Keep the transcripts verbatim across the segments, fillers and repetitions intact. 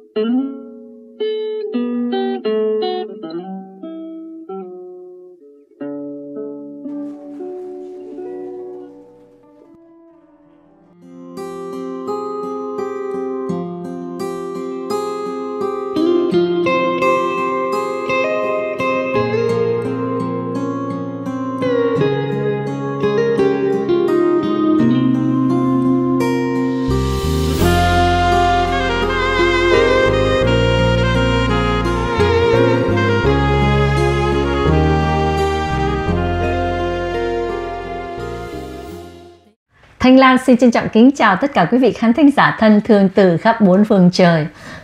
Thanh Lan xin trân trọng kính chào tất cả quý vị khán thính giả thân thương từ khắp bốn phương trời.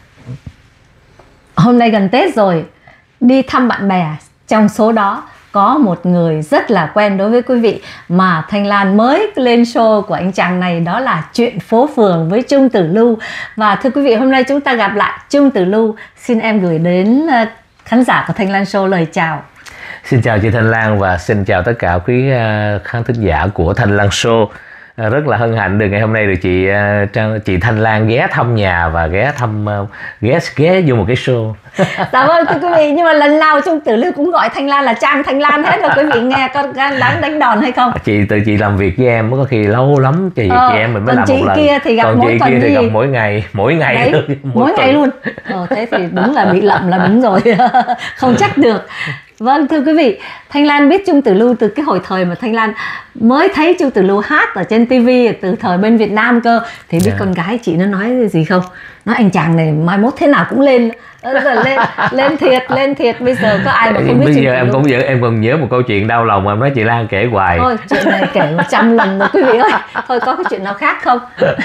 Hôm nay gần Tết rồi, đi thăm bạn bè, trong số đó có một người rất là quen đối với quý vị mà Thanh Lan mới lên show của anh chàng này, đó là Chuyện Phố Phường với Trung Tử Lưu. Và thưa quý vị, hôm nay chúng ta gặp lại Trung Tử Lưu. Xin em gửi đến khán giả của Thanh Lan Show lời chào. Xin chào chị Thanh Lan và xin chào tất cả quý khán thính giả của Thanh Lan Show. Rất là hân hạnh được ngày hôm nay được chị chị Thanh Lan ghé thăm nhà và ghé thăm ghé ghé vô một cái show. Dạ vâng thưa quý vị, nhưng mà lần nào Trung Tử Lưu cũng gọi Thanh Lan là Trang Thanh Lan hết rồi, quý vị nghe có đáng đánh đòn hay không? Chị từ chị làm việc với em có khi lâu lắm chị ờ, chị em mình mới làm một lần. Kia thì gặp còn mỗi chị tuần kia thì gì? gặp mỗi ngày, mỗi ngày Đấy, luôn, mỗi, mỗi ngày luôn. Ờ, thế thì đúng là bị lậm là đúng rồi. Không chắc được. Vâng thưa quý vị, Thanh Lan biết Trung Tử Lưu từ cái hồi thời mà Thanh Lan mới thấy Trung Tử Lưu hát ở trên tivi từ thời bên Việt Nam cơ. Thì biết yeah. con gái chị nó nói gì không? Nói anh chàng này mai mốt thế nào cũng lên. lên lên thiệt lên thiệt bây giờ có ai mà không biết. Bây giờ em cũng nhớ, em còn nhớ một câu chuyện đau lòng mà em nói chị Lan kể hoài. Thôi chuyện này kể một trăm lần rồi quý vị ơi. Thôi có cái chuyện nào khác không?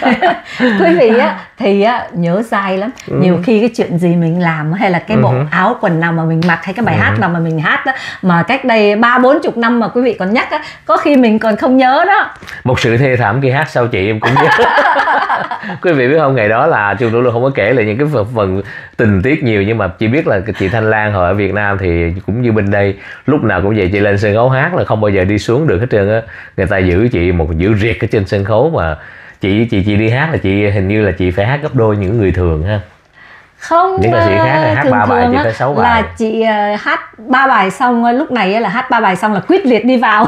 Quý vị á thì á nhớ dai lắm. ừ. Nhiều khi cái chuyện gì mình làm hay là cái bộ ừ. áo quần nào mà mình mặc hay cái bài ừ. hát nào mà mình hát đó, mà cách đây ba bốn chục năm mà quý vị còn nhắc á, có khi mình còn không nhớ đó. Một sự thê thảm khi hát sau chị em cũng nhớ. Quý vị biết không, ngày đó là Trung Tử Lưu không có kể lại những cái phần, phần tình tiết nhiều, nhưng mà chị biết là chị Thanh Lan hồi ở Việt Nam thì cũng như bên đây, lúc nào cũng vậy, chị lên sân khấu hát là không bao giờ đi xuống được hết trơn á. Người ta giữ chị một giữ riệt ở trên sân khấu, mà chị chị chị đi hát là chị hình như là chị phải hát gấp đôi những người thường ha. Không, những ca sĩ khác là hát ba bài chị phải sáu bài. Là chị uh, hát ba bài xong lúc này là hát ba bài xong là quyết liệt đi vào.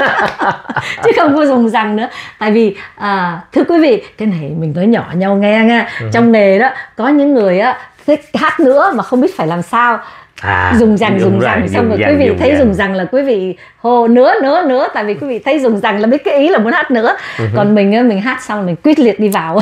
Chứ không có dùng rằng nữa. Tại vì uh, thưa quý vị, cái này mình nói nhỏ nhau nghe nha. Ừ. Trong nghề đó có những người á thích hát nữa mà không biết phải làm sao. À, dùng rằng dùng rằng xong rồi quý vị thấy dùng rằng là quý vị hô nữa nữa nữa, tại vì quý vị thấy dùng rằng là biết cái ý là muốn hát nữa. Uh-huh. Còn mình mình hát xong mình quyết liệt đi vào.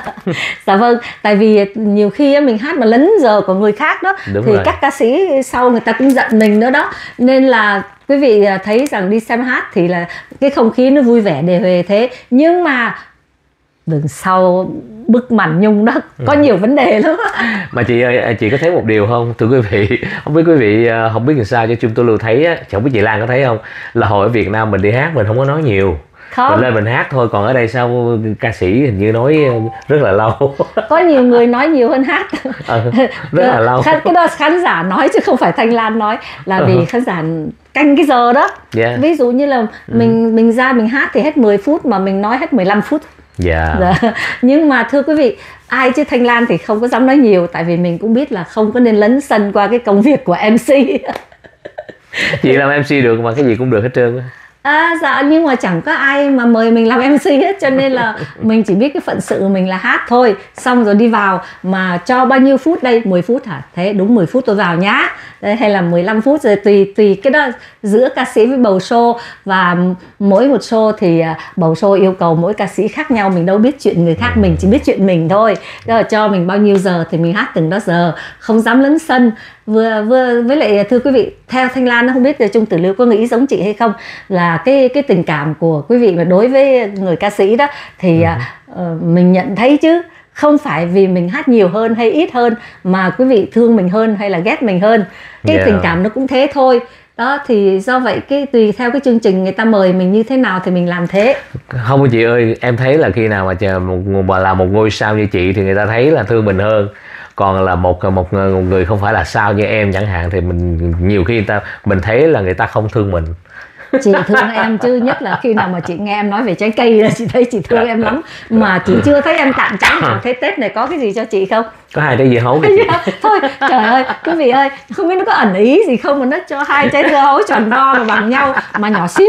Dạ vâng, tại vì nhiều khi mình hát mà lấn giờ của người khác đó. Đúng thì rồi. Các ca sĩ sau người ta cũng giận mình nữa đó, nên là quý vị thấy rằng đi xem hát thì là cái không khí nó vui vẻ đề huề thế, nhưng mà đằng sau bức màn nhung đó có ừ. nhiều vấn đề lắm. Mà chị ơi, chị có thấy một điều không thưa quý vị, không biết quý vị không biết làm sao cho Trung Tử Lưu thấy á, không biết chị Lan có thấy không, là hồi ở Việt Nam mình đi hát mình không có nói nhiều. Không. Mình lên mình hát thôi, còn ở đây sao ca sĩ hình như nói rất là lâu. Có nhiều người nói nhiều hơn hát. Ừ, rất là lâu. Cái đó khán giả nói chứ không phải Thanh Lan nói, là vì ừ. khán giả canh cái giờ đó. Yeah. Ví dụ như là ừ. mình mình ra mình hát thì hết mười phút mà mình nói hết mười lăm phút. Yeah. Dạ. Nhưng mà thưa quý vị, ai chứ Thanh Lan thì không có dám nói nhiều, tại vì mình cũng biết là không có nên lấn sân qua cái công việc của em xê. Chị làm em xê được mà, cái gì cũng được hết trơn. À, dạ, nhưng mà chẳng có ai mà mời mình làm em xê hết, cho nên là mình chỉ biết cái phận sự của mình là hát thôi, xong rồi đi vào. Mà cho bao nhiêu phút đây? mười phút hả? Thế đúng mười phút tôi vào nhá. Đấy, hay là mười lăm phút, rồi tùy tùy cái đó giữa ca sĩ với bầu show. Và mỗi một show thì bầu show yêu cầu mỗi ca sĩ khác nhau, mình đâu biết chuyện người khác, mình chỉ biết chuyện mình thôi. Đó là cho mình bao nhiêu giờ thì mình hát từng đó giờ, không dám lấn sân. Vừa vừa với lại thưa quý vị, theo Thanh Lan, không biết là Trung Tử Lưu có nghĩ giống chị hay không, là cái cái tình cảm của quý vị mà đối với người ca sĩ đó thì ừ. uh, mình nhận thấy chứ không phải vì mình hát nhiều hơn hay ít hơn mà quý vị thương mình hơn hay là ghét mình hơn. Cái yeah. tình cảm nó cũng thế thôi. Đó thì do vậy cái tùy theo cái chương trình người ta mời mình như thế nào thì mình làm thế. Không chị ơi, em thấy là khi nào mà chờ một mà là một ngôi sao như chị thì người ta thấy là thương mình hơn. Còn là một một người không phải là sao như em chẳng hạn thì mình nhiều khi người ta mình thấy là người ta không thương mình. Chị thương em chứ, nhất là khi nào mà chị nghe em nói về trái cây là chị thấy chị thương em lắm. Mà chị chưa thấy em tặng trái nào. Thế Tết này có cái gì cho chị không? Có hai trái dưa hấu kìa chị. Thôi trời ơi quý vị ơi, không biết nó có ẩn ý gì không mà nó cho hai trái dưa hấu tròn vo mà bằng nhau mà nhỏ xíu.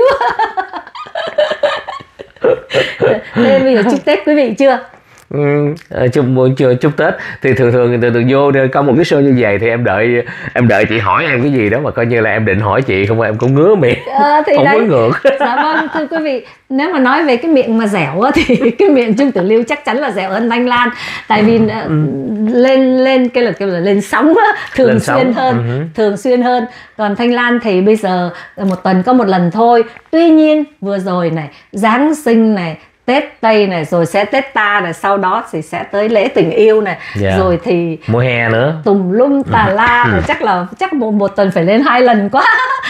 Nên bây giờ chúc Tết quý vị chưa? Ừ, chúc chúc chúc Tết thì thường thường từ từ vô có một cái show như vậy thì em đợi em đợi chị hỏi em cái gì đó mà coi như là em định hỏi chị không, em cũng ngứa miệng. À, thì không đấy. có ngược. Dạ vâng thưa quý vị, nếu mà nói về cái miệng mà dẻo á, thì cái miệng Trương Tử Lưu chắc chắn là dẻo hơn Thanh Lan, tại vì ừ. lên lên cái là kêu là lên sóng á, thường lên xuyên sóng. hơn uh-huh. thường xuyên hơn. Còn Thanh Lan thì bây giờ một tuần có một lần thôi. Tuy nhiên vừa rồi này, Giáng sinh này, Tết Tây này, rồi sẽ Tết Ta này, sau đó thì sẽ tới lễ tình yêu này, yeah. rồi thì mùa hè nữa tùm lum tà la, rồi chắc là chắc một, một tuần phải lên hai lần quá.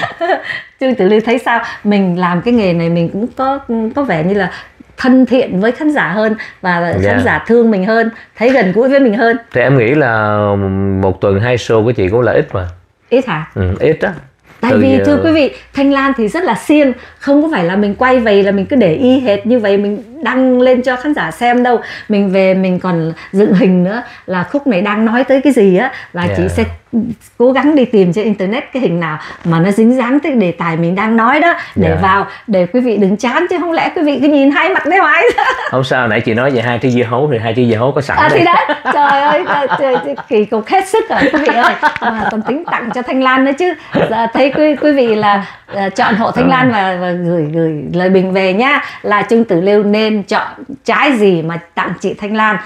Trương Tử Lưu thấy sao? Mình làm cái nghề này mình cũng có có vẻ như là thân thiện với khán giả hơn và yeah. khán giả thương mình hơn, thấy gần gũi với mình hơn. Thì em nghĩ là một tuần hai show của chị cũng là ít mà. Ít hả? Ừ, ít đó. Tại Từ vì thưa quý vị, Thanh Lan thì rất là siêng, không có phải là mình quay về là mình cứ để y hệt như vậy mình đăng lên cho khán giả xem đâu. Mình về mình còn dựng hình nữa, là khúc này đang nói tới cái gì á là yeah. chị sẽ cố gắng đi tìm trên internet cái hình nào mà nó dính dáng tới đề tài mình đang nói đó để yeah. vào, để quý vị đừng chán, chứ không lẽ quý vị cứ nhìn hai mặt đấy hoài. Không sao, nãy chị nói về hai trái dưa hấu thì hai trái dưa hấu có sẵn. À thì đấy, trời ơi, trời, trời, kỳ cục hết sức rồi quý vị ơi, mà còn tính tặng cho Thanh Lan nữa chứ. Dạ, thấy quý quý vị là uh, chọn hộ Thanh Lan và, và gửi gửi lời bình về nhá, là Trương Tử Lưu nên chọn trái gì mà tặng chị Thanh Lan.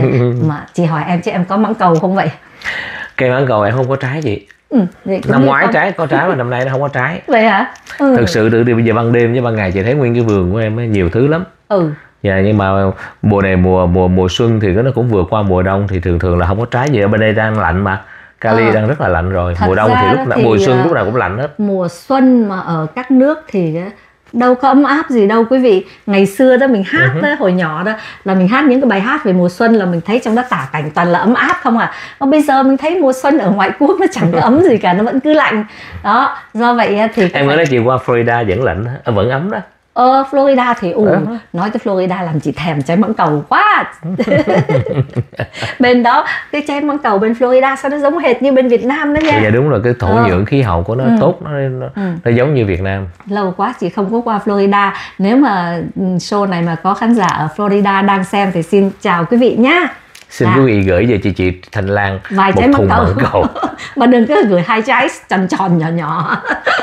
Mà chị hỏi em chứ em có mãng cầu không vậy? Cây mãng cầu em không có trái gì. Ừ, năm ngoái trái có trái mà năm nay nó không có trái. Vậy hả? Ừ. Thực sự từ bây giờ ban đêm với ban ngày chị thấy nguyên cái vườn của em ấy, nhiều thứ lắm. Ừ. Dạ, nhưng mà mùa này mùa mùa mùa xuân thì nó cũng vừa qua mùa đông thì thường thường là không có trái gì. Ở bên đây đang lạnh mà. Cali ờ. đang rất là lạnh rồi. Thật mùa đông thì lúc nào mùa xuân lúc nào cũng lạnh hết. Mùa xuân mà ở các nước thì đâu có ấm áp gì đâu quý vị. Ngày xưa đó mình hát uh-huh. đó, hồi nhỏ đó là mình hát những cái bài hát về mùa xuân là mình thấy trong đó tả cảnh toàn là ấm áp không à. Còn bây giờ mình thấy mùa xuân ở ngoại quốc nó chẳng có ấm gì cả, nó vẫn cứ lạnh. Đó, do vậy thì em nói chị qua Florida vẫn lạnh, vẫn ấm đó. Ờ, Florida thì ủ ừ. nói tới Florida làm chị thèm trái mãng cầu quá. Bên đó cái trái mãng cầu bên Florida sao nó giống hệt như bên Việt Nam đó nha. Dạ đúng rồi, cái thổ ờ. nhưỡng khí hậu của nó ừ. tốt, nó, nó, ừ. nó giống như Việt Nam. Lâu quá chị không có qua Florida. Nếu mà show này mà có khán giả ở Florida đang xem thì xin chào quý vị nhá. Xin à. quý vị gửi về chị chị Thanh Lan vài một trái thùng mãng cầu. cầu. Mà đừng có gửi hai trái tròn tròn nhỏ nhỏ.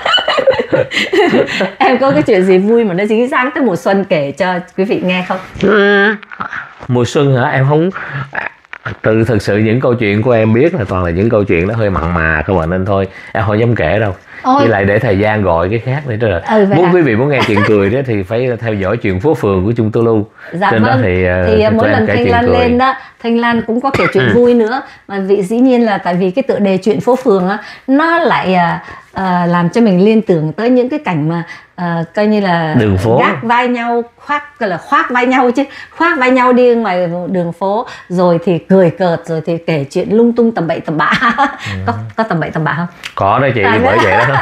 Em có cái chuyện gì vui mà nó dính dáng tới mùa xuân kể cho quý vị nghe không? Ừ. Mùa xuân hả? Em không... Từ thực sự những câu chuyện của em biết là toàn là những câu chuyện nó hơi mặn mà không ạ, nên thôi em không dám kể đâu. Ôi. Với lại để thời gian gọi cái khác nữa rồi. Ừ, muốn à? Quý vị muốn nghe chuyện cười đó thì phải theo dõi chuyện phố phường của Trung Tử Lưu. Dạ trên vâng. Đó thì, thì mỗi lần Thanh Lan cười. lên đó, Thanh Lan cũng có kể chuyện vui nữa. Mà vị dĩ nhiên là tại vì cái tựa đề chuyện phố phường á, nó lại uh, làm cho mình liên tưởng tới những cái cảnh mà uh, coi như là đường phố gác vai nhau, khoác gọi là khoác vai nhau chứ, khoác vai nhau đi ngoài đường phố, rồi thì cười cợt, rồi thì kể chuyện lung tung tầm bậy tầm bạ. Ừ. có có tầm bậy tầm bạ không? Có đó chị, à, bởi vậy đó.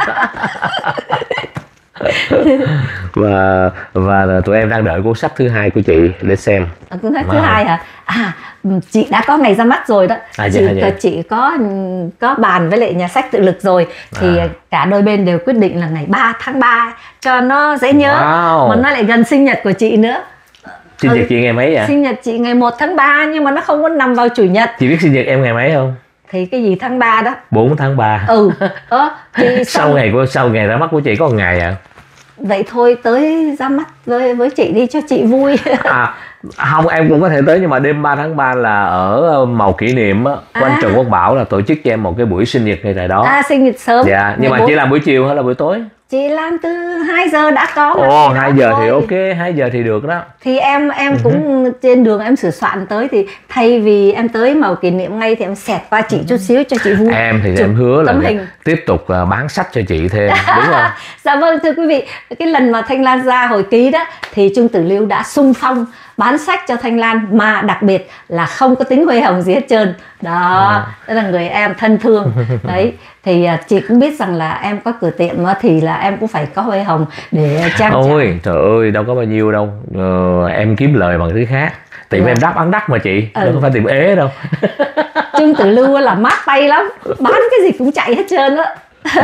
và và tụi em đang đợi cuốn sách thứ hai của chị để xem. À, cuốn sách thứ hai hả? À, chị đã có ngày ra mắt rồi đó. À, chị, dạ, dạ. chị có có bàn với lại nhà sách Tự Lực rồi thì à. cả đôi bên đều quyết định là ngày ba tháng ba cho nó dễ nhớ. Wow. Mà nó lại gần sinh nhật của chị nữa. Sinh nhật ừ, chị ngày mấy vậy? Sinh nhật chị ngày một tháng ba nhưng mà nó không có nằm vào chủ nhật. Chị biết sinh nhật em ngày mấy không? Thì cái gì tháng ba đó? bốn tháng ba. Ừ. Ờ, thì sau... sau ngày của sau ngày ra mắt của chị có một ngày à? Vậy thôi tới ra mắt với với chị đi cho chị vui. À, không, em cũng có thể tới, nhưng mà đêm ba tháng ba là ở Màu Kỷ Niệm á, của anh à. Trần Quốc Bảo là tổ chức cho em một cái buổi sinh nhật ngay tại đó. À, sinh nhật sớm. Dạ, nhưng mà bốn... chỉ làm buổi chiều hay là buổi tối? Chị làm từ hai giờ đã có. Ồ, hai giờ thì ok, hai giờ thì được đó. Thì em em cũng uh-huh. trên đường em sửa soạn tới thì thay vì em tới Màu Kỷ Niệm ngay thì em xẹt qua chị chút xíu cho chị vui. Em thì em hứa là tiếp tục uh, bán sách cho chị thêm, đúng không? Dạ vâng, thưa quý vị, cái lần mà Thanh Lan ra hồi ký đó thì Trương Tử Lưu đã xung phong bán sách cho Thanh Lan, mà đặc biệt là không có tính huê hồng gì hết trơn đó. À. Đó là người em thân thương đấy. Thì chị cũng biết rằng là em có cửa tiệm thì là em cũng phải có huê hồng để trang trải. Ôi trời ơi, đâu có bao nhiêu đâu. Ờ, em kiếm lời bằng thứ khác. Tiệm yeah. em đáp ăn đắt mà chị, ừ. đâu có phải tiệm ế đâu. Trương Tử Lưu là mát tay lắm, bán cái gì cũng chạy hết trơn á.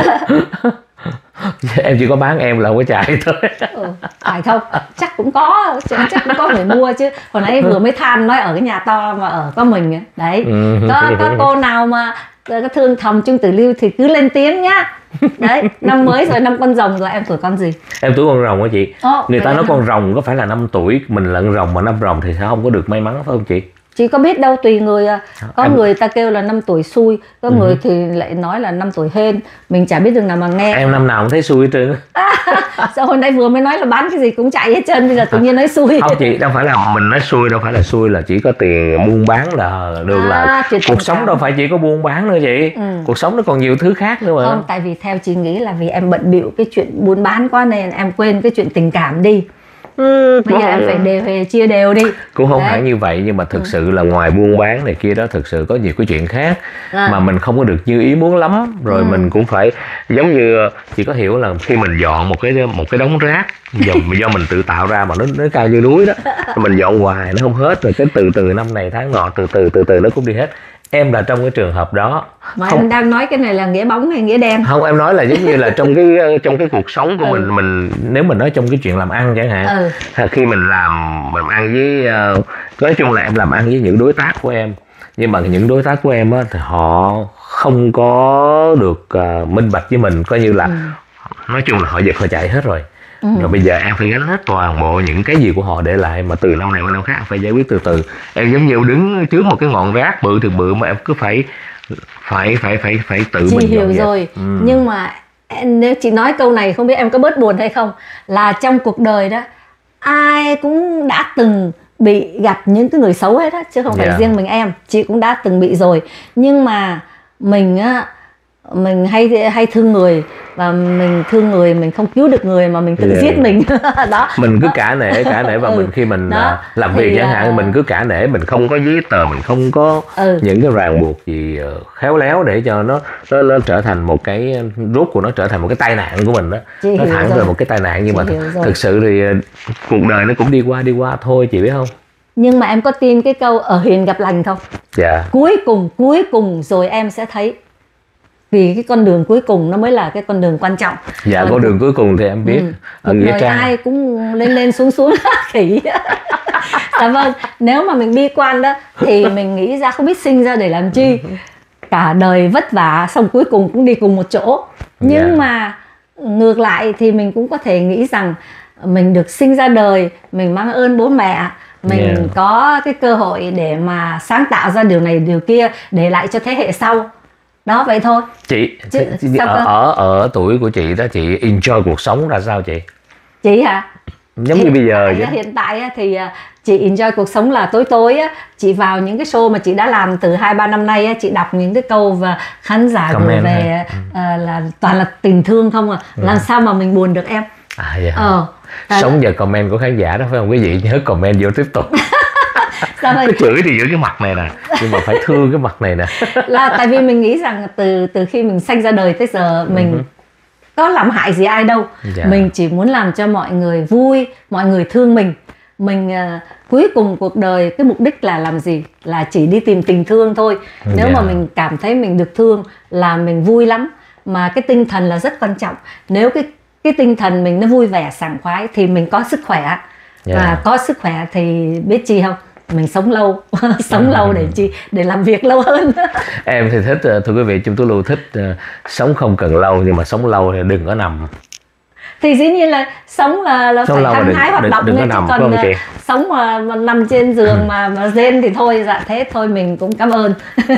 Em chỉ có bán em là không có chạy thôi. Ừ, phải không? Chắc cũng có, chắc cũng có người mua chứ. Hồi nãy vừa mới than nói ở cái nhà to mà ở có mình đấy. Có, có cô nào mà có thương thầm Trương Tử Lưu thì cứ lên tiếng nhá. Đấy, năm mới rồi, năm con rồng rồi. Em tuổi con gì? Em tuổi con rồng hả chị? Ồ, người ta nói con năm... rồng có phải là năm tuổi, mình là con rồng mà năm rồng thì sẽ không có được may mắn, phải không chị? Chị có biết đâu, tùy người. Có em... người ta kêu là năm tuổi xui, có ừ. người thì lại nói là năm tuổi hên. Mình chả biết đường nào mà nghe. Em năm nào cũng thấy xui hết trơn. Sao hồi nãy vừa mới nói là bán cái gì cũng chạy hết trơn, bây giờ tự nhiên nói xui. Không chị, đâu phải là mình nói xui, đâu phải là xui là chỉ có tiền buôn bán là được. À, là cuộc sống cảm. Đâu phải chỉ có buôn bán nữa chị. Ừ. Cuộc sống nó còn nhiều thứ khác nữa mà. Không, tại vì theo chị nghĩ là vì em bận bịu cái chuyện buôn bán quá nên em quên cái chuyện tình cảm đi. Ừ, bây giờ em phải đều chia đều đi. Cũng không hẳn như vậy, nhưng mà thực ừ. sự là ngoài buôn bán này kia đó, thực sự có nhiều cái chuyện khác à. Mà mình không có được như ý muốn lắm. Rồi ừ. mình cũng phải giống như chị có hiểu là khi mình dọn một cái một cái đống rác do, do mình tự tạo ra mà nó nó cao như núi đó, mình dọn hoài nó không hết, rồi cái từ từ năm này tháng nọ từ từ từ từ nó cũng đi hết. Em là trong cái trường hợp đó. Mà không, em đang nói cái này là nghĩa bóng hay nghĩa đen? Không, em nói là giống như là trong cái trong cái cuộc sống của ừ. mình mình nếu mình nói trong cái chuyện làm ăn chẳng hạn, ừ. khi mình làm mình ăn với uh, nói chung là em làm ăn với những đối tác của em, nhưng mà những đối tác của em á thì họ không có được uh, minh bạch với mình, coi như là ừ. nói chung là họ giật họ chạy hết rồi. Ừ. Rồi bây giờ em phải gánh hết toàn bộ những cái gì của họ để lại, mà từ năm này qua năm khác em phải giải quyết từ từ. Em giống như đứng trước một cái ngọn rác bự từ bự mà em cứ phải phải phải phải phải tự chị mình hiểu rồi. Ừ. Nhưng mà nếu chị nói câu này không biết em có bớt buồn hay không, là trong cuộc đời đó ai cũng đã từng bị gặp những cái người xấu hết á, chứ không phải yeah. riêng mình em. Chị cũng đã từng bị rồi, nhưng mà mình á mình hay hay thương người, và mình thương người mình không cứu được người mà mình tự yeah. giết mình đó. Mình cứ cả nể cả nể và ừ. mình khi mình đó. làm việc chẳng hạn, mình cứ cả nể, mình không có giấy tờ, mình không có ừ. những cái ràng buộc gì khéo léo để cho nó nó, nó trở thành một cái rốt của nó trở thành một cái tai nạn của mình đó. Chị nó thẳng rồi. Về một cái tai nạn, nhưng chị mà thực sự thì cuộc đời nó cũng đi qua đi qua thôi, chị biết không? Nhưng mà em có tin cái câu ở hiền gặp lành không? Dạ. Cuối cùng cuối cùng rồi em sẽ thấy, vì cái con đường cuối cùng nó mới là cái con đường quan trọng. Dạ, con đường cuối cùng thì em biết. Ừ. Ở Nghĩa Trang ai cũng lên lên xuống xuống khỉ. Dạ vâng, nếu mà mình bi quan đó thì mình nghĩ ra không biết sinh ra để làm chi, cả đời vất vả xong cuối cùng cũng đi cùng một chỗ. Nhưng yeah. mà ngược lại thì mình cũng có thể nghĩ rằng mình được sinh ra đời, mình mang ơn bố mẹ, mình yeah. có cái cơ hội để mà sáng tạo ra điều này điều kia để lại cho thế hệ sau. Đó, vậy thôi. Chị, Chứ, ở, ở ở tuổi của chị đó, chị enjoy cuộc sống ra sao chị? Chị hả? Giống hiện, như bây giờ vậy. Hiện tại thì chị enjoy cuộc sống là tối tối chị vào những cái show mà chị đã làm từ hai ba năm nay, chị đọc những cái câu và khán giả gửi về ừ. là toàn là tình thương không à. Ừ. Làm sao mà mình buồn được em? À vậy hả? Ờ, sống giờ comment của khán giả đó phải không quý vị? Nhớ comment vô tiếp tục. Cái chửi thì giữ cái mặt này nè, nhưng mà phải thương cái mặt này nè. Là tại vì mình nghĩ rằng từ từ khi mình sanh ra đời tới giờ mình uh-huh. có làm hại gì ai đâu. Yeah. Mình chỉ muốn làm cho mọi người vui, mọi người thương mình. Mình uh, cuối cùng cuộc đời cái mục đích là làm gì? Là chỉ đi tìm tình thương thôi. Nếu yeah. mà mình cảm thấy mình được thương là mình vui lắm. Mà cái tinh thần là rất quan trọng. Nếu cái cái tinh thần mình nó vui vẻ sảng khoái thì mình có sức khỏe. Yeah. Và có sức khỏe thì biết chi không? Mình sống lâu, sống lâu để chi? Để làm việc lâu hơn. Em thì thích, thưa quý vị, Trương Tú Lưu thích uh, sống không cần lâu, nhưng mà sống lâu thì đừng có nằm. Thì dĩ nhiên là sống là, là sống phải hăng hái hoạt động, đừng có nằm, còn uh, sống mà, mà nằm trên giường mà mà rên thì thôi, dạ thế thôi mình cũng cảm ơn.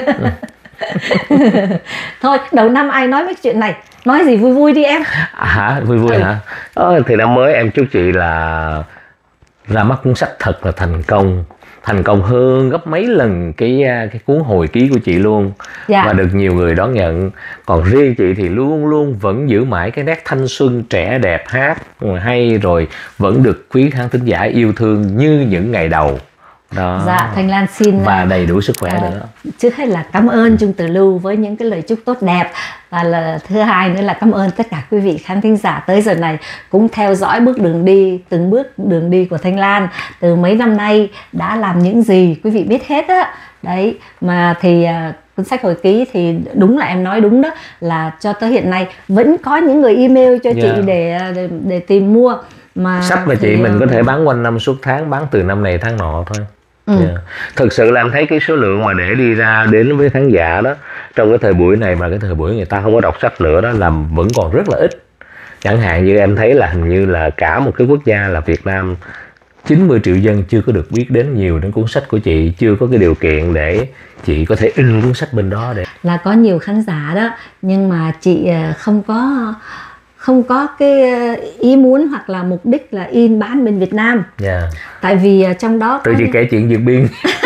Thôi đầu năm ai nói mấy chuyện này, nói gì vui vui đi em. À, hả? Vui vui ừ. hả? Ờ, thì năm mới em chúc chị là ra mắt cuốn sách thật là thành công, thành công hơn gấp mấy lần cái cái cuốn hồi ký của chị luôn. Dạ. Và được nhiều người đón nhận. Còn riêng chị thì luôn luôn vẫn giữ mãi cái nét thanh xuân trẻ đẹp, hát hay, rồi vẫn được quý khán thính giả yêu thương như những ngày đầu đó. Dạ, Thanh Lan xin và đầy đủ sức khỏe à, nữa. Trước hết là cảm ơn Trung Tử Lưu với những cái lời chúc tốt đẹp, và là thứ hai nữa là cảm ơn tất cả quý vị khán thính giả tới giờ này cũng theo dõi bước đường đi, từng bước đường đi của Thanh Lan từ mấy năm nay đã làm những gì quý vị biết hết á. Đấy, mà thì uh, cuốn sách hồi ký thì đúng là em nói đúng đó, là cho tới hiện nay vẫn có những người email cho yeah. chị để, để để tìm mua. Mà sách mà chị mình có thể bán quanh năm suốt tháng, bán từ năm này tháng nọ thôi. Ừ. Yeah. Thực sự là em thấy cái số lượng mà để đi ra đến với khán giả đó trong cái thời buổi này, mà cái thời buổi người ta không có đọc sách nữa đó, làm vẫn còn rất là ít. Chẳng hạn như em thấy là hình như là cả một cái quốc gia là Việt Nam chín mươi triệu dân chưa có được biết đến nhiều đến cuốn sách của chị, chưa có cái điều kiện để chị có thể in cuốn sách bên đó. Để là có nhiều khán giả đó, nhưng mà chị không có không có cái ý muốn hoặc là mục đích là in bán bên Việt Nam. Yeah. Tại vì trong đó tự chị kể chuyện Dược Biên.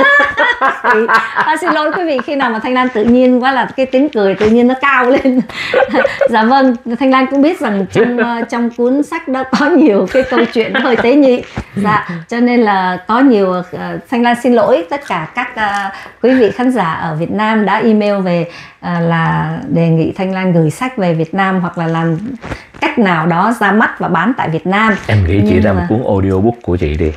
À, xin lỗi quý vị, khi nào mà Thanh Lan tự nhiên quá là cái tiếng cười tự nhiên nó cao lên. Dạ vâng, Thanh Lan cũng biết rằng trong trong cuốn sách đó có nhiều cái câu chuyện hơi tế nhị. Dạ, cho nên là có nhiều uh, Thanh Lan xin lỗi tất cả các uh, quý vị khán giả ở Việt Nam đã email về uh, là đề nghị Thanh Lan gửi sách về Việt Nam hoặc là làm cách nào đó ra mắt và bán tại Việt Nam. Em nghĩ chị ra một cuốn audiobook của chị đi.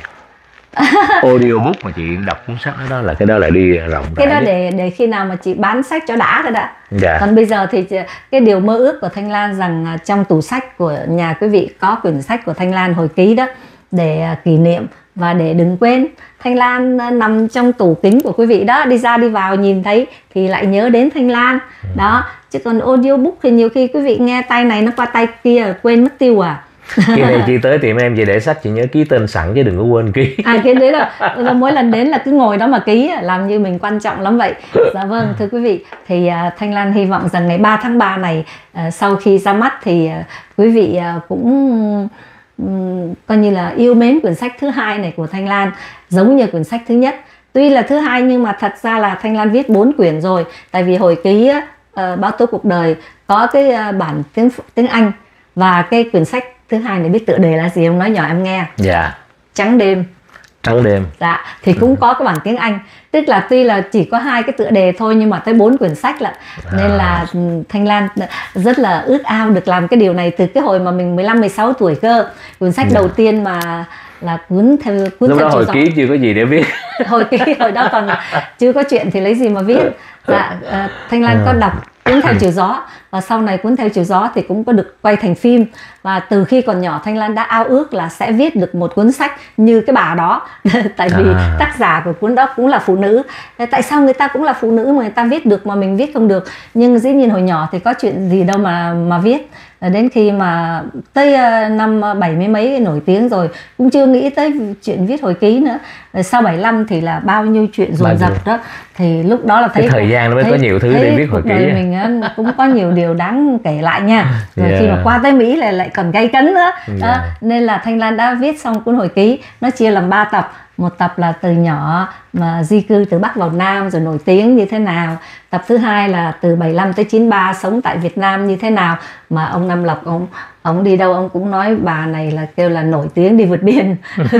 Audiobook mà chị đọc cuốn sách đó, đó là cái đó lại đi rộng rãi. Cái đó để để khi nào mà chị bán sách cho đã rồi đã. Dạ. Còn bây giờ thì cái điều mơ ước của Thanh Lan rằng trong tủ sách của nhà quý vị có quyển sách của Thanh Lan hồi ký đó, để kỷ niệm và để đừng quên. Thanh Lan nằm trong tủ kính của quý vị đó, đi ra đi vào nhìn thấy thì lại nhớ đến Thanh Lan. Ừ. Đó, chứ còn audiobook thì nhiều khi quý vị nghe tay này nó qua tay kia quên mất tiêu à. Khi này chị tới tiệm em, chị để sách chị nhớ ký tên sẵn chứ đừng có quên ký. À cái đấy là, là mỗi lần đến là cứ ngồi đó mà ký, làm như mình quan trọng lắm vậy. Dạ vâng, thưa quý vị, thì uh, Thanh Lan hy vọng rằng ngày ba tháng ba này uh, sau khi ra mắt thì uh, quý vị uh, cũng um, coi như là yêu mến quyển sách thứ hai này của Thanh Lan giống như quyển sách thứ nhất. Tuy là thứ hai nhưng mà thật ra là Thanh Lan viết bốn quyển rồi, tại vì hồi ký uh, Báo Tố Cuộc Đời có cái uh, bản tiếng tiếng Anh, và cái quyển sách thứ hai này biết tựa đề là gì không? Nói nhỏ em nghe. Dạ. Trắng đêm. Trắng đêm. Dạ, thì cũng có cái bản tiếng Anh. Tức là tuy là chỉ có hai cái tựa đề thôi nhưng mà tới bốn quyển sách lận. À. Nên là Thanh Lan rất là ước ao được làm cái điều này từ cái hồi mà mình mười lăm mười sáu tuổi cơ. Quyển sách dạ. đầu tiên mà là cuốn theo cuốn lúc theo đó hồi ký chưa có gì để viết. Hồi ký hồi đó còn chưa có chuyện thì lấy gì mà viết. Dạ, Thanh Lan có đọc Cuốn Theo Chiều Gió, và sau này Cuốn Theo Chiều Gió thì cũng có được quay thành phim. Và từ khi còn nhỏ Thanh Lan đã ao ước là sẽ viết được một cuốn sách như cái bà đó. Tại vì à. tác giả của cuốn đó cũng là phụ nữ. Tại sao người ta cũng là phụ nữ mà người ta viết được mà mình viết không được? Nhưng dĩ nhiên hồi nhỏ thì có chuyện gì đâu mà mà viết. Đến khi mà tới năm bảy mươi mấy nổi tiếng rồi cũng chưa nghĩ tới chuyện viết hồi ký nữa. Sau bảy mươi lăm thì là bao nhiêu chuyện dồn dập đó, thì lúc đó là thấy cái thời gian nó mới thấy, có nhiều thứ để viết hồi ký. Mình cũng có nhiều điều đáng kể lại nha. Rồi yeah. khi mà qua tới Mỹ là lại còn gay cấn nữa. Yeah. Đó, nên là Thanh Lan đã viết xong cuốn hồi ký, nó chia làm ba tập. Một tập là từ nhỏ mà di cư từ Bắc vào Nam rồi nổi tiếng như thế nào. Tập thứ hai là từ bảy mươi lăm tới chín mươi ba sống tại Việt Nam như thế nào. Mà ông Nam Lộc, ông, ông đi đâu ông cũng nói bà này là kêu là nổi tiếng đi vượt biên.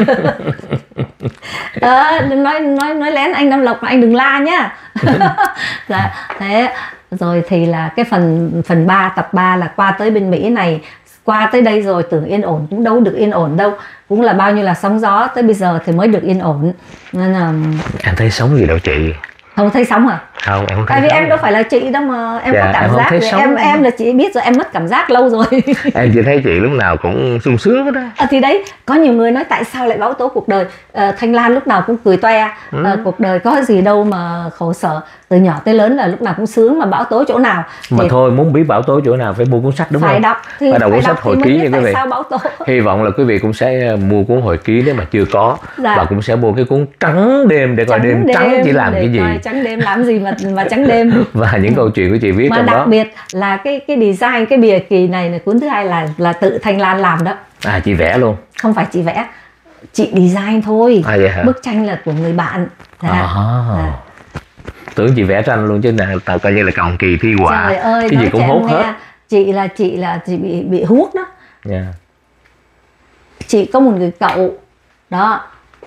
à, nói, nói, nói lén anh Nam Lộc mà anh đừng la nhá. Dạ, thế rồi thì là cái phần phần ba, tập ba là qua tới bên Mỹ này. Qua tới đây rồi tưởng yên ổn cũng đâu được yên ổn đâu, cũng là bao nhiêu là sóng gió, tới bây giờ thì mới được yên ổn. Nên là em thấy sống gì đâu chị? Không thấy sống à? Không, em không thấy. Tại vì sống. Em đâu phải là chị đâu mà em dạ, có cảm em giác. Em em là chị biết rồi, em mất cảm giác lâu rồi. Em chỉ thấy chị lúc nào cũng sung sướng hết đó. À, thì đấy, có nhiều người nói tại sao lại Báo Tố Cuộc Đời. à, Thanh Lan lúc nào cũng cười toe. ừ. à, Cuộc đời có gì đâu mà khổ sở, từ nhỏ tới lớn là lúc nào cũng sướng, mà báo tố chỗ nào mà thì... thôi muốn biết báo tố chỗ nào phải mua cuốn sách đúng phải không? Đọc, thì phải đọc cuốn sách hồi ký nha quý vị. Báo tố. Hy vọng là quý vị cũng sẽ mua cuốn hồi ký nếu mà chưa có. Dạ. Và cũng sẽ mua cái cuốn Trắng Đêm để coi đêm, đêm trắng chỉ làm cái gì, trắng đêm làm gì mà mà trắng đêm. Và những câu chuyện của chị viết mà trong đặc đó. biệt là cái cái design, cái bìa kỳ này là cuốn thứ hai là là tự Thanh Lan làm đó. À chị vẽ luôn? Không phải chị vẽ, chị design thôi. À, vậy hả? Bức tranh là của người bạn. Dạ. À. Dạ. Tưởng chị vẽ tranh luôn chứ nào tao coi như là cầm kỳ thi họa. Trời ơi, cái gì cũng hốt hết. Chị là chị là chị bị bị hút đó. Yeah. Chị có một người cậu đó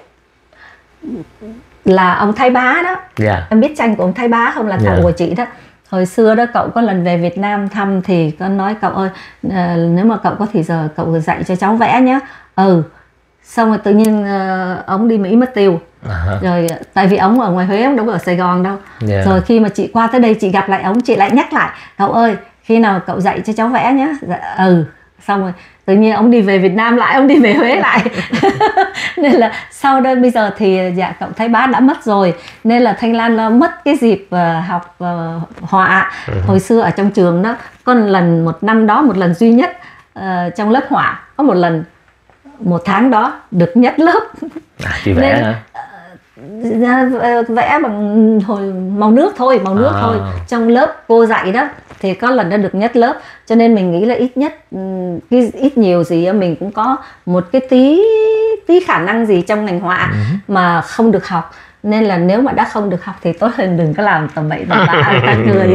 là ông Thái Bá đó. Yeah. Em biết tranh của ông Thái Bá không? Là cậu yeah. của chị đó. Hồi xưa đó cậu có lần về Việt Nam thăm thì có nói cậu ơi, uh, nếu mà cậu có thì giờ cậu dạy cho cháu vẽ nhé. Ừ. Xong rồi tự nhiên uh, ông đi Mỹ mất tiêu. Uh-huh. Rồi tại vì ông ở ngoài Huế, ông đâu có ở Sài Gòn đâu. Yeah. Rồi khi mà chị qua tới đây chị gặp lại ông, chị lại nhắc lại cậu ơi, khi nào cậu dạy cho cháu vẽ nhé. Dạ, ừ. Xong rồi tự nhiên ông đi về Việt Nam lại, ông đi về Huế lại. Nên là sau đó bây giờ thì dạ cậu Thái Bá đã mất rồi, nên là Thanh Lan nó mất cái dịp uh, học uh, họa. Uh-huh. Hồi xưa ở trong trường đó có lần một năm đó, một lần duy nhất uh, trong lớp họa có một lần một tháng đó được nhất lớp. À, chị vẽ hả? Uh, vẽ bằng hồi màu nước thôi, màu nước à. thôi. Trong lớp cô dạy đó thì có lần đã được nhất lớp, cho nên mình nghĩ là ít nhất cái ít nhiều gì mình cũng có một cái tí tí khả năng gì trong ngành họa uh-huh. mà không được học. Nên là nếu mà đã không được học thì tốt hơn đừng có làm tầm bậy tầm bạ người ta cười.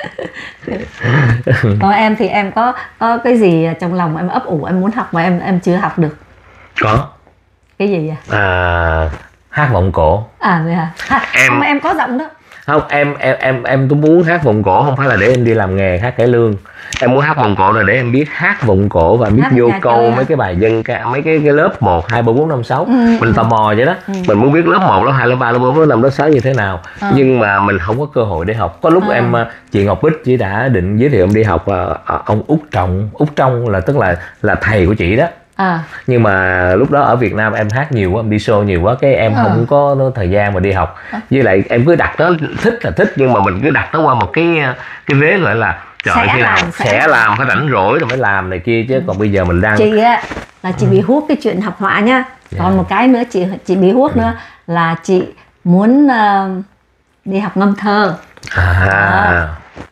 Còn em thì em có có cái gì trong lòng em ấp ủ em muốn học mà em em chưa học được? Có. Cái gì vậy? À, hát vọng cổ. À vậy hả? À, em không, em có giọng đó. Không, em em em em tôi muốn hát vọng cổ không phải là để em đi làm nghề hát cải lương. Em muốn hát vọng cổ là để em biết hát vọng cổ và biết hát vô câu mấy cái bài dân ca, mấy cái cái lớp một, hai, ba, bốn, năm, sáu. Ừ, mình ừ. tò mò vậy đó. Ừ. Mình muốn biết lớp một, lớp hai, lớp ba, lớp bốn, lớp năm, lớp sáu như thế nào. Ừ. Nhưng mà mình không có cơ hội để học. Có lúc ừ. em chị Ngọc Bích chỉ đã định giới thiệu em đi học ông Út Trọng. Út Trọng là tức là là thầy của chị đó. À. Nhưng mà lúc đó ở Việt Nam em hát nhiều quá, em đi show nhiều quá, cái em à. không có thời gian mà đi học. À. Với lại em cứ đặt nó, thích là thích nhưng mà mình cứ đặt nó qua một cái cái vế gọi là trời sẽ khi nào làm, sẽ, sẽ làm, phải rảnh rỗi rồi mới làm này kia chứ. Ừ. Còn bây giờ mình đang chị á là chị bị hút cái chuyện học họa nhá. Yeah. Còn một cái nữa chị chị bị hút ừ. nữa là chị muốn uh, đi học ngâm thơ. À. À.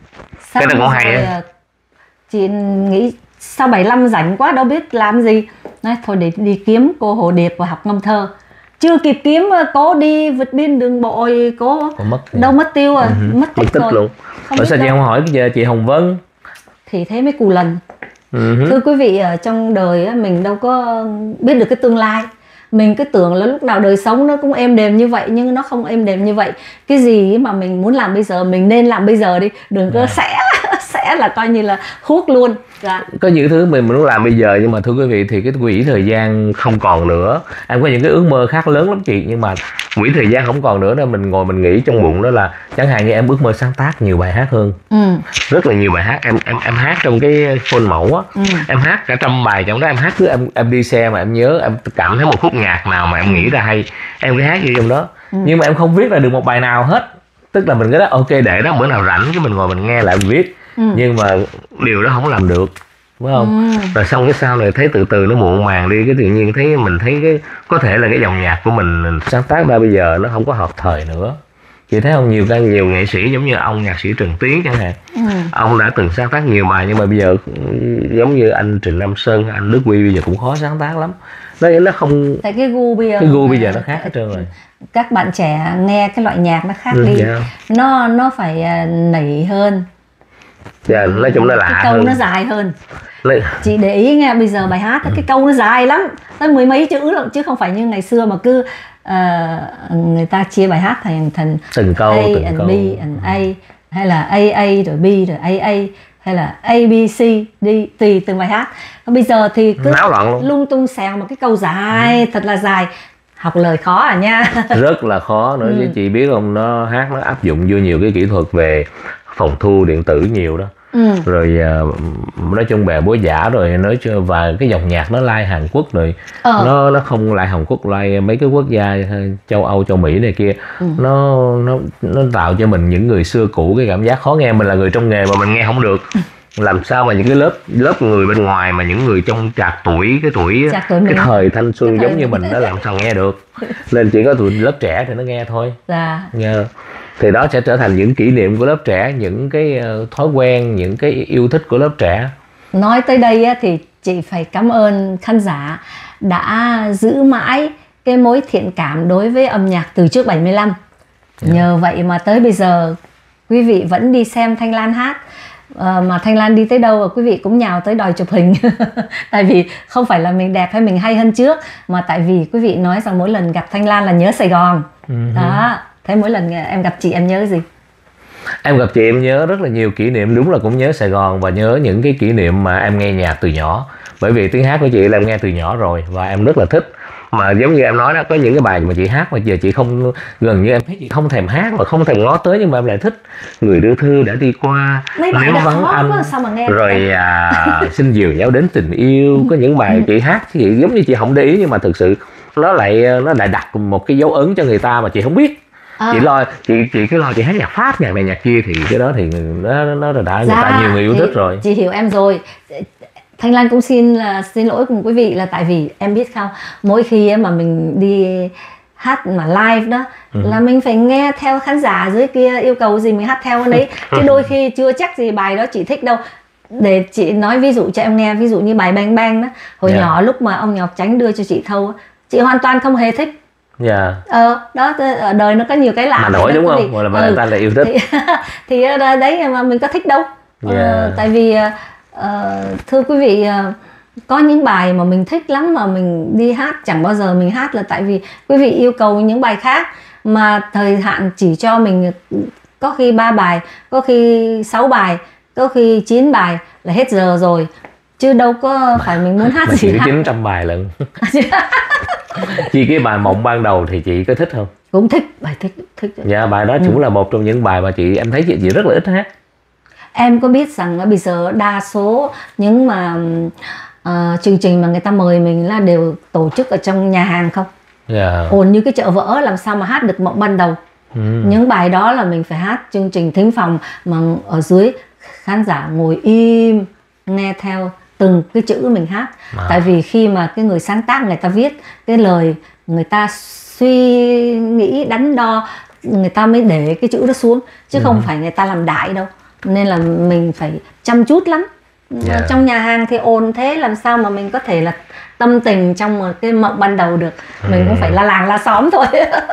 Cái đó cũng hay á. Chị nghĩ sau bảy mươi lăm rảnh quá đâu biết làm gì, nói thôi để đi kiếm cô Hồ Điệp và học ngâm thơ. Chưa kịp kiếm cố đi vượt biên đường bộ cố mất đâu mất tiêu rồi. Uh-huh. mất tích, tích rồi luôn. Ở sao chị không hỏi giờ chị Hồng Vân thì thế mới cù lần. Uh-huh. Thưa quý vị, ở trong đời mình đâu có biết được cái tương lai. Mình cứ tưởng là lúc nào đời sống nó cũng êm đềm như vậy, nhưng nó không êm đềm như vậy. Cái gì mà mình muốn làm bây giờ mình nên làm bây giờ đi, đừng có yeah. sẽ sẽ là coi như là hút luôn. Dạ. Có những thứ mình muốn làm bây giờ, nhưng mà thưa quý vị thì cái quỹ thời gian không còn nữa. Em có những cái ước mơ khác lớn lắm chị, nhưng mà quỹ thời gian không còn nữa nên mình ngồi mình nghĩ trong bụng đó là chẳng hạn như em ước mơ sáng tác nhiều bài hát hơn. Ừ. Rất là nhiều bài hát em em em hát trong cái phone mẫu á. Ừ. Em hát cả trăm bài trong đó, em hát cứ em em đi xe mà em nhớ em cảm thấy một khúc nhạc nào mà em nghĩ ra hay em cứ hát vô trong đó. Ừ. Nhưng mà em không viết ra được một bài nào hết. Tức là mình cứ đó ok để đó bữa nào rảnh cái mình ngồi mình nghe lại mình viết. Ừ. Nhưng mà điều đó không làm được, đúng không? Ừ. Rồi xong cái sau này thấy từ từ nó muộn màng đi, cái tự nhiên thấy mình thấy cái có thể là cái dòng nhạc của mình sáng tác ra bây giờ nó không có hợp thời nữa. Chị thấy không, nhiều ca nhiều nghệ sĩ giống như ông nhạc sĩ Trần Tiến chẳng hạn. Ừ. Ông đã từng sáng tác nhiều bài nhưng mà bây giờ giống như anh Trịnh Nam Sơn, anh Đức Huy bây giờ cũng khó sáng tác lắm. Nó nó không tại cái gu bây giờ cái gu bây giờ nó khác hết trơn rồi. Các bạn trẻ nghe cái loại nhạc nó khác ừ, đi. Yeah. Nó nó phải nảy hơn. Dạ, nói chung nó lạ cái câu hơn. Nó dài hơn. Lấy... Chị để ý nghe bây giờ bài hát cái câu nó dài lắm, tới mười mấy chữ lận, chứ không phải như ngày xưa mà cứ uh, người ta chia bài hát thành thành từng câu, A từng and câu. B and A, hay là A A rồi B rồi A A, hay là A B C D, tùy từng bài hát. Còn bây giờ thì cứ lung tung xèo một cái câu dài ừ. thật là dài. Học lời khó à nha. Rất là khó nữa. Ừ. Chứ chị biết không, nó hát nó áp dụng vô nhiều cái kỹ thuật về phòng thu điện tử nhiều đó. Ừ. Rồi uh, nói chung bè bối giả rồi nói cho và cái dòng nhạc nó like Hàn Quốc rồi ờ. nó nó không like Hàn Quốc, like mấy cái quốc gia châu Âu châu Mỹ này kia. Ừ. nó nó nó tạo cho mình những người xưa cũ cái cảm giác khó nghe. Mình là người trong nghề mà mình nghe không được. Làm sao mà những cái lớp lớp người bên ngoài mà những người trong trạc tuổi cái tuổi, tuổi cái mình. Thời thanh xuân cái giống thời... như mình nó làm sao nghe được. Nên chỉ có tụi lớp trẻ thì nó nghe thôi. Dạ. Nghe. Thì đó sẽ trở thành những kỷ niệm của lớp trẻ, những cái thói quen, những cái yêu thích của lớp trẻ. Nói tới đây thì chị phải cảm ơn khán giả đã giữ mãi cái mối thiện cảm đối với âm nhạc từ trước bảy mươi lăm. Yeah. Nhờ vậy mà tới bây giờ quý vị vẫn đi xem Thanh Lan hát. À, mà Thanh Lan đi tới đâu quý vị cũng nhào tới đòi chụp hình. Tại vì không phải là mình đẹp hay mình hay hơn trước, mà tại vì quý vị nói rằng mỗi lần gặp Thanh Lan là nhớ Sài Gòn. Uh-huh. Đó, thế mỗi lần em gặp chị em nhớ gì? Em gặp chị em nhớ rất là nhiều kỷ niệm, đúng là cũng nhớ Sài Gòn và nhớ những cái kỷ niệm mà em nghe nhạc từ nhỏ. Bởi vì tiếng hát của chị là em nghe từ nhỏ rồi và em rất là thích. Mà giống như em nói đó, có những cái bài mà chị hát mà giờ chị không, gần như em thấy chị không thèm hát và không thèm ngó tới, nhưng mà em lại thích. Người đưa thư đã đi qua, Nếu vắng anh quá, sao mà nghe rồi à, xin dìu nhau đến tình yêu. Có những bài chị hát chị giống như chị không để ý, nhưng mà thực sự nó lại nó lại đặt một cái dấu ấn cho người ta mà chị không biết. À. Chị lo chị chị cứ lo chị hát nhạc Pháp, nhạc này nhạc kia thì cái đó thì nó nó đã người dạ, ta nhiều người yêu thích rồi. Chị hiểu em rồi. Thanh Lan cũng xin là xin lỗi cùng quý vị là tại vì em biết không, mỗi khi mà mình đi hát mà live đó ừ. là mình phải nghe theo khán giả dưới kia yêu cầu gì mình hát theo đấy, chứ đôi khi chưa chắc gì bài đó chị thích đâu. Để chị nói ví dụ cho em nghe, ví dụ như bài Bang Bang đó, hồi yeah. nhỏ lúc mà ông Ngọc Chánh đưa cho chị thâu, chị hoàn toàn không hề thích. Yeah. Ờ, đó, ở đời nó có nhiều cái lạ mà nổi đúng không? Gọi là mà ừ. người ta lại yêu thích. Thì, thì đấy mà mình có thích đâu. Yeah. Ờ, tại vì uh, thưa quý vị, uh, có những bài mà mình thích lắm mà mình đi hát chẳng bao giờ mình hát là tại vì quý vị yêu cầu những bài khác, mà thời hạn chỉ cho mình có khi ba bài, có khi sáu bài, có khi chín bài là hết giờ rồi, chứ đâu có phải mình muốn hát mà gì chỉ hát. chín trăm bài lận. Chị cái bài Mộng Ban Đầu thì chị có thích không? Cũng thích, bài thích thích. Dạ, bài đó cũng ừ. là một trong những bài mà chị em thấy chị, chị rất là ít hát. Em có biết rằng bây giờ đa số những mà uh, chương trình mà người ta mời mình là đều tổ chức ở trong nhà hàng không? Yeah. Ồn như cái chợ vỡ, làm sao mà hát được Mộng Ban Đầu. Ừ. Những bài đó là mình phải hát chương trình thính phòng mà ở dưới khán giả ngồi im nghe theo từng cái chữ mình hát. À. Tại vì khi mà cái người sáng tác người ta viết cái lời, người ta suy nghĩ đắn đo, người ta mới để cái chữ đó xuống, chứ ừ. không phải người ta làm đại đâu. Nên là mình phải chăm chút lắm. Yeah. Trong nhà hàng thì ồn thế, làm sao mà mình có thể là tâm tình trong một cái Mộng Ban Đầu được. Mình ừ. cũng phải la làng la xóm thôi.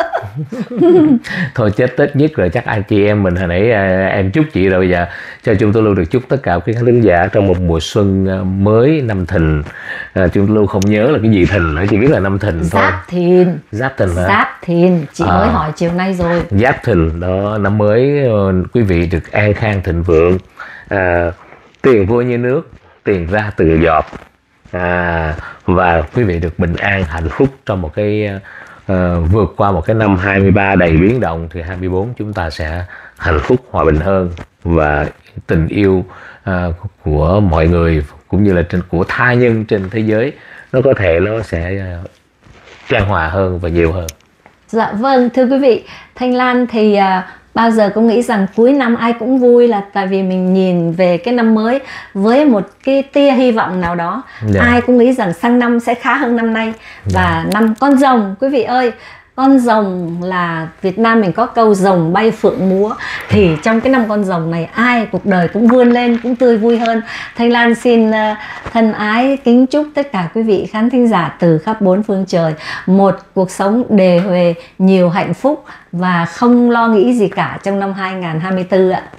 Thôi chết Tết nhất rồi, chắc anh chị em mình hồi nãy em chúc chị rồi, bây giờ cho chúng tôi luôn được chúc tất cả các khán giả trong một mùa xuân mới năm Thìn. À, chúng tôi luôn không nhớ là cái gì Thìn nữa, chỉ biết là năm Thìn thôi. Giáp Thìn. Giáp Thìn hả? Giáp Thìn, chị à. mới hỏi chiều nay rồi. Giáp Thìn đó, năm mới quý vị được an khang thịnh vượng, à, tiền vô như nước, tiền ra từ giọt, à, và quý vị được bình an hạnh phúc trong một cái uh, vượt qua một cái năm hai mươi ba đầy biến động, thì hai mươi bốn chúng ta sẽ hạnh phúc hòa bình hơn, và tình yêu uh, của mọi người cũng như là trên của tha nhân trên thế giới nó có thể nó sẽ uh, chan hòa hơn và nhiều hơn. Dạ vâng, thưa quý vị, Thanh Lan thì uh, bao giờ cũng nghĩ rằng cuối năm ai cũng vui, là tại vì mình nhìn về cái năm mới với một cái tia hy vọng nào đó. Yeah. Ai cũng nghĩ rằng sang năm sẽ khá hơn năm nay. Yeah. Và năm Con Rồng, quý vị ơi, con rồng là Việt Nam mình có câu rồng bay phượng múa, thì trong cái năm Con Rồng này ai cuộc đời cũng vươn lên, cũng tươi vui hơn. Thanh Lan xin uh, thân ái kính chúc tất cả quý vị khán thính giả từ khắp bốn phương trời một cuộc sống đề huề, nhiều hạnh phúc và không lo nghĩ gì cả trong năm hai không hai tư ạ.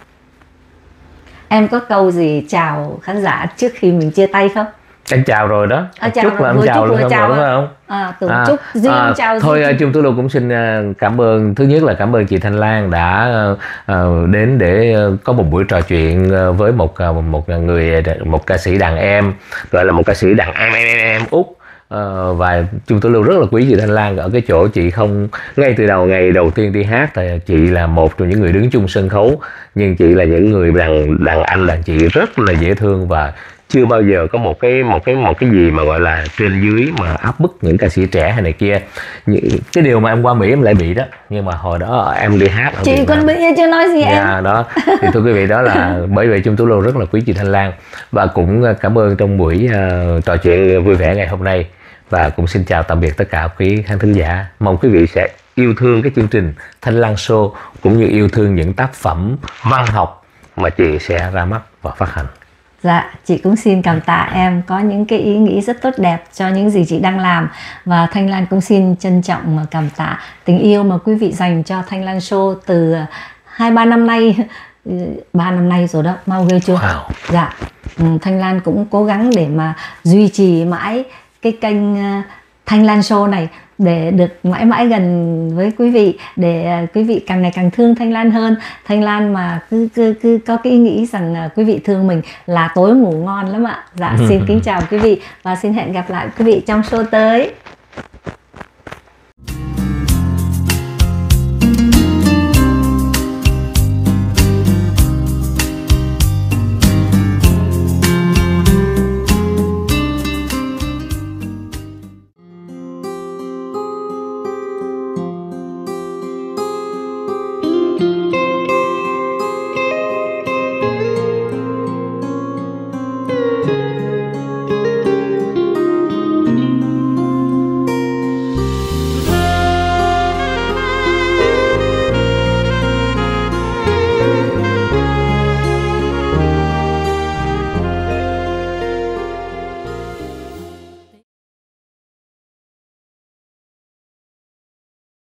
Em có câu gì chào khán giả trước khi mình chia tay không? Anh chào rồi đó. À, chào chúc rồi, là anh chào luôn chào đúng không? À, tưởng à, chúc riêng à, chào thôi riêng. Chung tôi luôn cũng xin cảm ơn, thứ nhất là cảm ơn chị Thanh Lan đã uh, đến để có một buổi trò chuyện với một một người một ca sĩ đàn em, gọi là một ca sĩ đàn em em em, em út. Uh, và chúng tôi luôn rất là quý chị Thanh Lan ở cái chỗ chị không, ngay từ đầu ngày đầu tiên đi hát thì chị là một trong những người đứng chung sân khấu, nhưng chị là những người đàn đàn anh đàn chị rất là dễ thương, và chưa bao giờ có một cái một cái một cái gì mà gọi là trên dưới mà áp bức những ca sĩ trẻ hay này kia. Cái điều mà em qua Mỹ em lại bị đó, nhưng mà hồi đó em đi hát ở chị còn bị chưa nói gì em. Yeah, đó thì thưa quý vị, đó là bởi vậy chúng tôi luôn rất là quý chị Thanh Lan, và cũng cảm ơn trong buổi uh, trò chuyện vui vẻ ngày hôm nay, và cũng xin chào tạm biệt tất cả quý khán thính giả. Mong quý vị sẽ yêu thương cái chương trình Thanh Lan Show, cũng như yêu thương những tác phẩm văn học mà chị sẽ ra mắt và phát hành. Dạ, chị cũng xin cảm tạ em có những cái ý nghĩ rất tốt đẹp cho những gì chị đang làm. Và Thanh Lan cũng xin trân trọng cảm tạ tình yêu mà quý vị dành cho Thanh Lan Show từ hai ba năm nay. ba năm nay rồi đó, mau ghê chưa? Wow. Dạ, Thanh Lan cũng cố gắng để mà duy trì mãi cái kênh Thanh Lan Show này để được mãi mãi gần với quý vị, để quý vị càng ngày càng thương Thanh Lan hơn. Thanh Lan mà cứ cứ cứ có cái ý nghĩ rằng quý vị thương mình là tối ngủ ngon lắm ạ. Dạ, xin kính chào quý vị và xin hẹn gặp lại quý vị trong show tới.